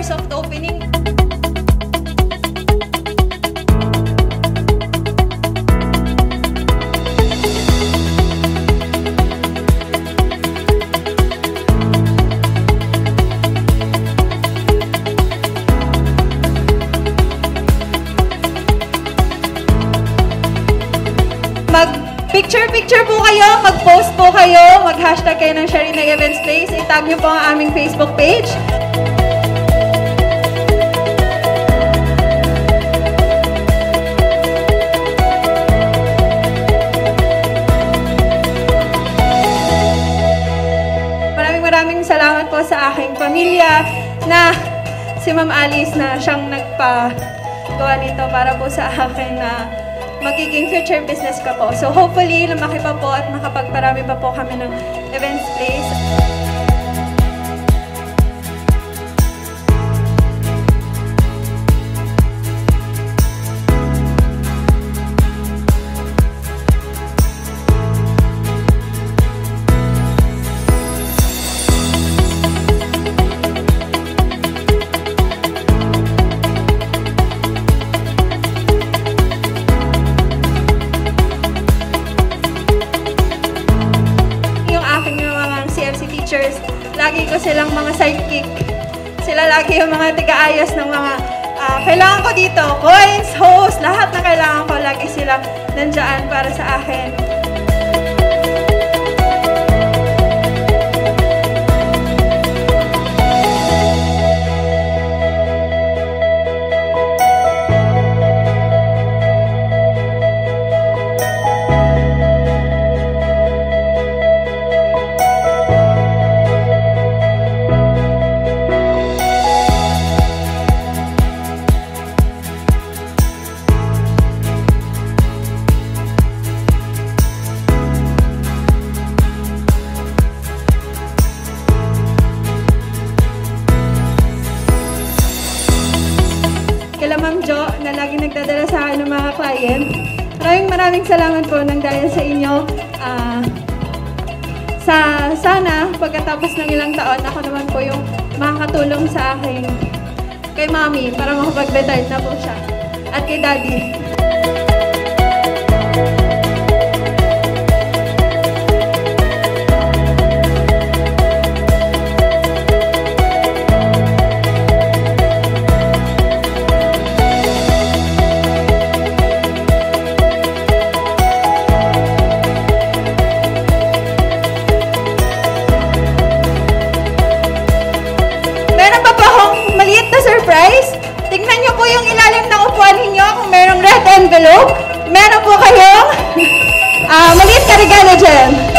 hours of the opening. Mag-picture po kayo, mag-post po kayo, mag-hashtag kayo ng Sharina Events Place. I-tag nyo po ang aming Facebook page. Maraming salamat po sa aking pamilya na si Ma'am Alice na siyang nagpagawa nito para po sa akin na magiging future business ka po. So hopefully, lumaki pa po at makapagparami pa po kami ng events place. Lagi ko silang mga sidekick. Sila lagi yung mga tiga-ayos ng mga kailangan ko dito. Coins, host, lahat na kailangan ko. Lagi sila nandyan para sa akin. Kila Ma'am Jo, na lagi nagdadala sa akin ng mga client. Maraming salamat po nang dahil sa inyo. Sana, pagkatapos ng ilang taon, ako naman po yung makakatulong sa akin kay Mami para makapag-retire na po siya. At kay Daddy. Surprise! Tingnan nyo po yung ilalim ng upuan ninyo kung merong red envelope. Meron po kayong maliit na regalo dyan.